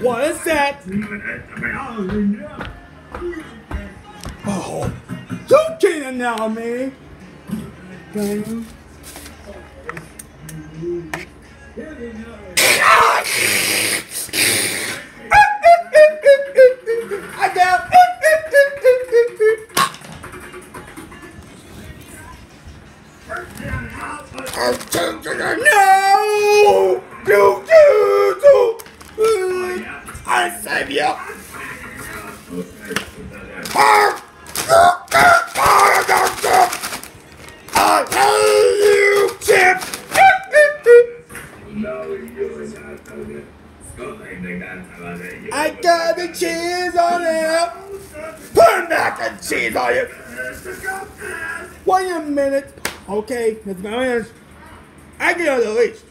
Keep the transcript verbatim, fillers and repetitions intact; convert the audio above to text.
What is that? Oh, you can't now, man. Can you? I got. No! You do! I save you! I hate you, Chip! I got the cheese on it! Put back the cheese on it! Wait a minute! Okay, let's go in. I get on the leash.